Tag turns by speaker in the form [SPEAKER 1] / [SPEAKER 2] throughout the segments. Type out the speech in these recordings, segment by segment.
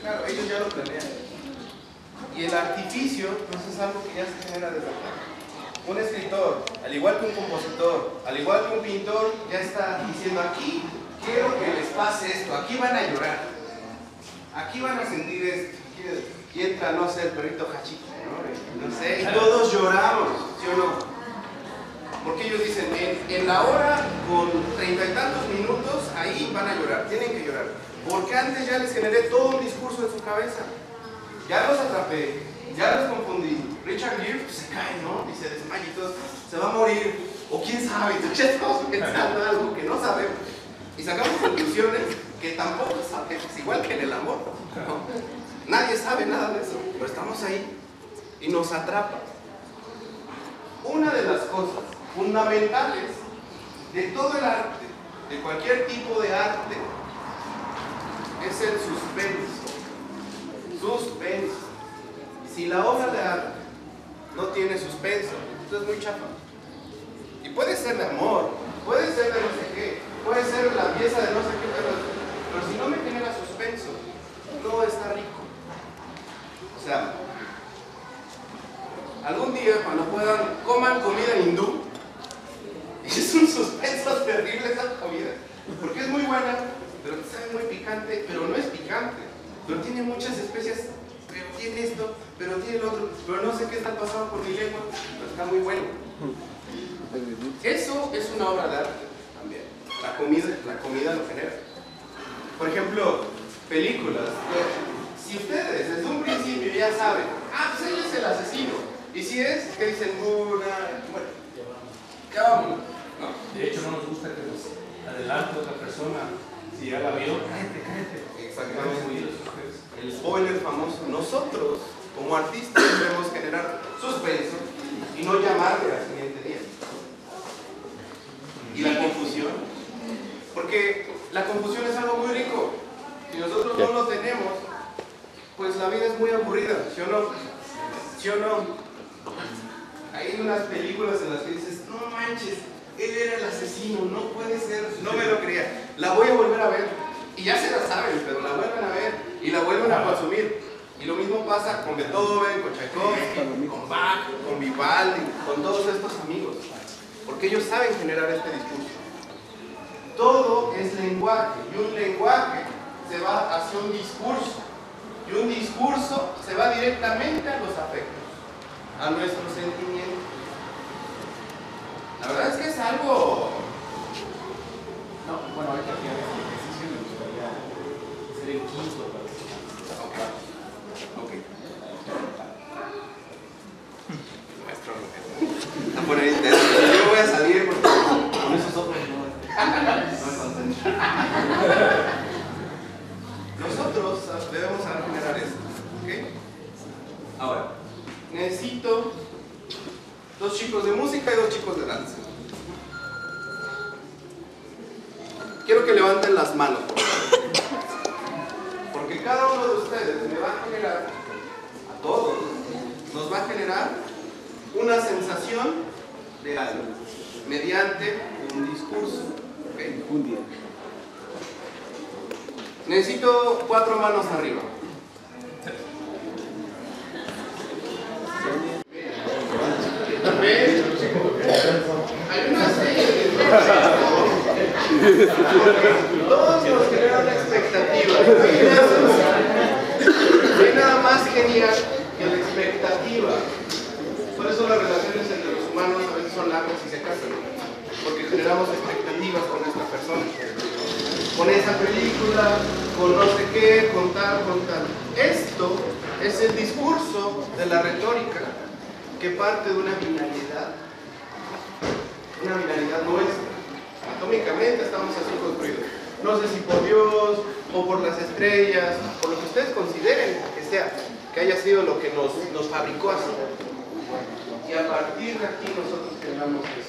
[SPEAKER 1] Claro, ellos ya lo planean. Y el artificio, pues es algo que ya se genera desde acá. Un escritor, al igual que un compositor, al igual que un pintor, ya está diciendo aquí, quiero que les pase esto, aquí van a llorar, aquí van a sentir esto. Y entra, no sé, el perrito Hachiko, no sé, y todos lloramos, ¿sí o no? Porque ellos dicen, en la hora con 30 y tantos minutos, ahí van a llorar, tienen que llorar. Porque antes ya les generé todo un discurso en su cabeza. Ya los atrapé, ya los confundí. Richard Gere pues, se cae, ¿no? Y se desmaya y todo, se va a morir. O quién sabe, ya estamos pensando algo que no sabemos. Y sacamos conclusiones que tampoco sabemos, igual que en el amor, ¿no? Nadie sabe nada de eso, pero estamos ahí y nos atrapa. Una de las cosas fundamentales de todo el arte, de cualquier tipo de arte, es el suspenso. Suspenso. Si la obra de arte no tiene suspenso, esto es muy chafa. Y puede ser de amor, puede ser de no sé qué, puede ser la pieza de no sé qué, pero si no me genera suspenso, no está rico. O sea, algún día cuando puedan, coman comida hindú. Y es un suspenso terrible esa comida, porque es muy buena, pero sabe muy picante, pero no es picante, pero tiene muchas especias, pero tiene esto, pero tiene lo otro, pero no sé qué está pasando con mi lengua, pero está muy bueno. Eso es una obra de arte también. La comida lo genera. Por ejemplo, películas. Si ustedes desde un principio ya saben, pues él es el asesino, y si es, que dicen, bueno, ya vamos. No.
[SPEAKER 2] De hecho, no nos gusta que nos adelante otra persona. Si ya la vio, cállate.
[SPEAKER 1] Exactamente. El spoiler famoso. Nosotros, como artistas, debemos generar suspenso y no llamarle al siguiente día. Y la confusión. Porque la confusión es algo muy rico. Si nosotros no lo tenemos, pues la vida es muy aburrida, ¿sí o no? ¿Sí o no? Hay unas películas en las que dices, no manches, él era el asesino, no puede ser, no me lo creía. La voy a volver a ver, y ya se la saben, pero la vuelven a ver, y la vuelven a consumir. Y lo mismo pasa con Beethoven, con Tchaikovsky, con Bach, con Vivaldi, con todos estos amigos. Porque ellos saben generar este discurso. Todo es lenguaje, y un lenguaje se va hacia un discurso. Y un discurso se va directamente a los afectos, a nuestros sentimientos. La verdad es que es algo...
[SPEAKER 3] No, bueno, ahorita que hagas el ejercicio me gustaría ser el quinto para
[SPEAKER 1] Ok. Maestro, a poner intenso. Yo voy a salir porque con esos ojos no me concentro. Nosotros debemos generar esto, ¿ok? Ahora, necesito 2 chicos de música y 2 chicos de danza. Quiero que levanten las manos, porque cada uno de ustedes me va a generar, a todos, nos va a generar una sensación de algo, mediante un discurso, ¿ok?
[SPEAKER 3] un día.
[SPEAKER 1] Necesito 4 manos arriba. ¿Ven? Hay una serie de todos nos generan una expectativa. No hay nada más genial que la expectativa. Por eso las relaciones entre los humanos a veces son largas y se casan, porque generamos expectativas con esta persona, con esa película, con no sé qué, con tal. Esto es el discurso de la retórica que parte de una binariedad nuestra. Atómicamente estamos así construidos. No sé si por Dios o por las estrellas, por lo que ustedes consideren que sea, que haya sido lo que nos fabricó así. Y a partir de aquí nosotros generamos eso.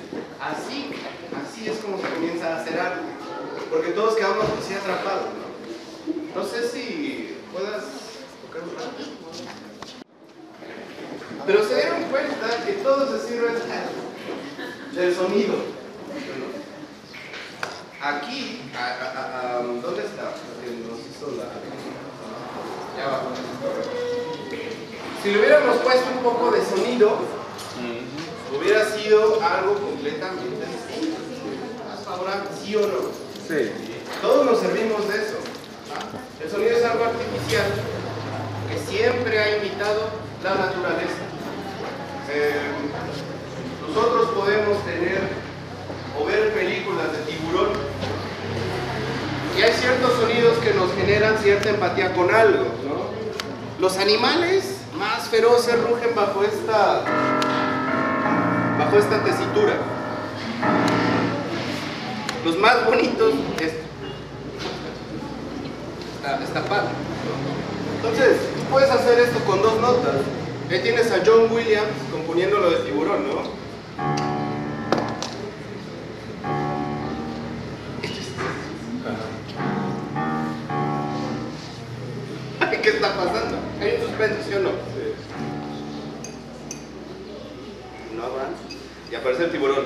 [SPEAKER 1] Así es como se comienza a hacer arte. Porque todos quedamos así atrapados, ¿no? No sé si puedas tocar un rato. Pero se dieron cuenta que todo se sirve del sonido. Aquí, ¿dónde está? Porque nos hizo Si le hubiéramos puesto un poco de sonido, hubiera sido algo completamente distinto. Ahora, ¿sí o no?
[SPEAKER 3] Sí.
[SPEAKER 1] Todos nos servimos de eso. El sonido es algo artificial que siempre ha imitado la naturaleza. Nosotros podemos tener o ver películas de tiburón y hay ciertos sonidos que nos generan cierta empatía con algo, ¿no? Los animales más feroces rugen bajo esta tesitura. Los más bonitos está padre, ¿no? Entonces, puedes hacer esto con 2 notas. Ahí tienes a John Williams componiendo lo de tiburón, ¿no? ¿Qué está pasando? Hay un suspenso, ¿sí o no? Sí. No avanza. Y aparece el tiburón.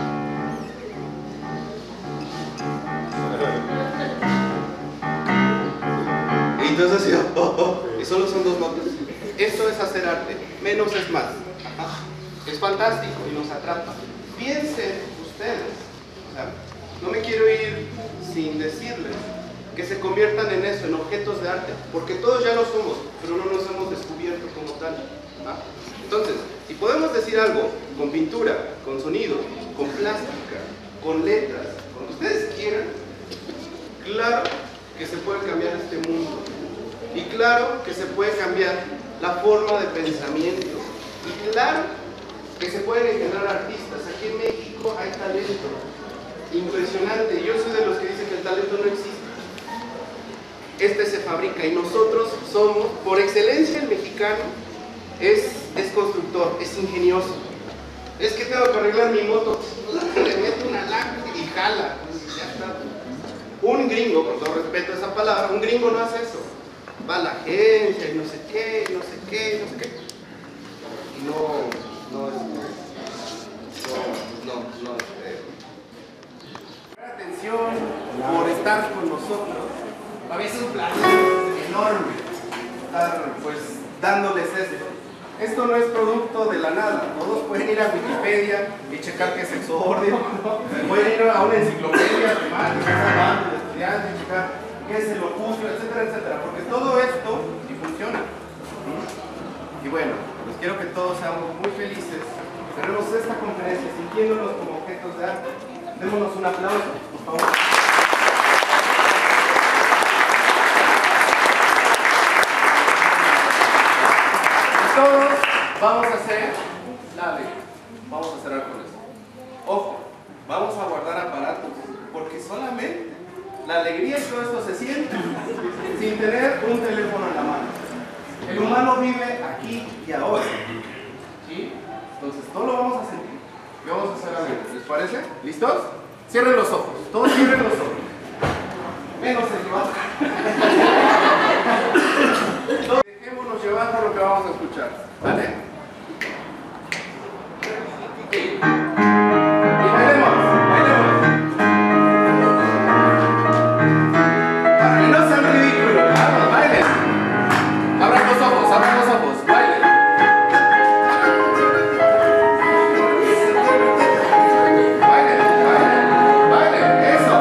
[SPEAKER 1] Y entonces yo, y solo son 2 notas. Esto es hacer arte. Menos es más. Ajá. Es fantástico y nos atrapa. Piensen ustedes. O sea, no me quiero ir sin decirles que se conviertan en eso, en objetos de arte, porque todos ya lo somos, pero no nos hemos descubierto como tal. ¿Ah? Entonces, si podemos decir algo con pintura, con sonido, con plástica, con letras, con lo que ustedes quieran, claro que se puede cambiar este mundo, y claro que se puede cambiar la forma de pensamiento, y claro que se pueden engendrar artistas. Aquí en México hay talento impresionante. Yo soy de los que dicen que el talento no existe. Este se fabrica y nosotros somos, por excelencia el mexicano, es constructor, es ingenioso. Es que tengo que arreglar mi moto, le meto una lámpara y jala, ya está. Un gringo, con todo respeto a esa palabra, un gringo no hace eso. Va a la agencia y no sé qué, no sé qué, no sé qué. Y no. Atención por estar con nosotros. A mí es un placer enorme estar pues dándoles esto. Esto no es producto de la nada. Todos pueden ir a Wikipedia y checar qué es exordio, ¿no? Pueden ir a una enciclopedia de matemáticas, de estudiantes y checar qué es el opusio, etcétera, etcétera. Porque todo esto y funciona. Y bueno, pues quiero que todos seamos muy felices. Tenemos esta conferencia sintiéndonos como objetos de arte. Démonos un aplauso, por favor. Todos vamos a hacer la alegría. Vamos a cerrar con eso. Ojo, vamos a guardar aparatos, porque solamente la alegría y todo esto se siente sin tener un teléfono en la mano. El humano vive aquí y ahora. ¿Sí? Entonces, todo lo vamos a sentir. Y vamos a hacer algo. ¿Les parece? ¿Listos? Cierren los ojos. Todos cierren los ojos. Menos el Iván. Dejémonos llevar por lo que vamos a escuchar. ¿Vale? Y bailemos, bailemos. Para que no sean ridículos, vamos, bailen. Abran los ojos, bailen. Bailen, bailen, eso.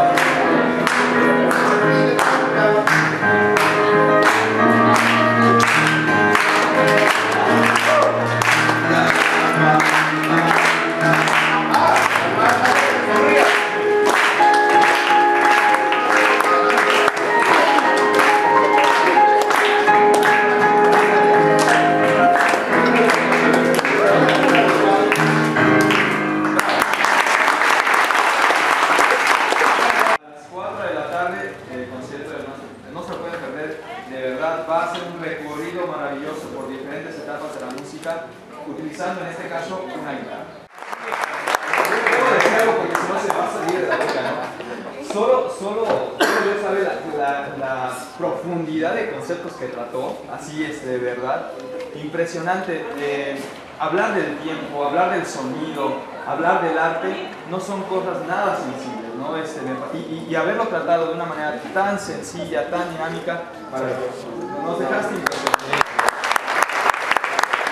[SPEAKER 4] Va a ser un recorrido maravilloso por diferentes etapas de la música, utilizando en este caso una guitarra. Debo decir algo porque si no se va a salir de la boca, ¿no? Solo Dios sabe la profundidad de conceptos que trató, así es, de verdad, impresionante. Hablar del tiempo, hablar del sonido, hablar del arte, no son cosas nada sensibles, ¿no? Y haberlo tratado de una manera tan sencilla, tan dinámica, maravilloso. Nos dejaste impresionados.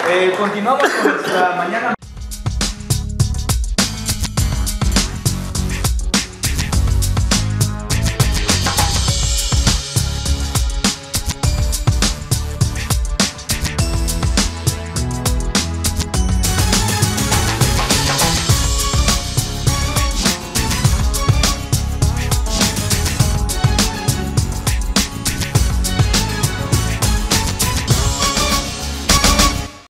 [SPEAKER 4] Continuamos con nuestra mañana.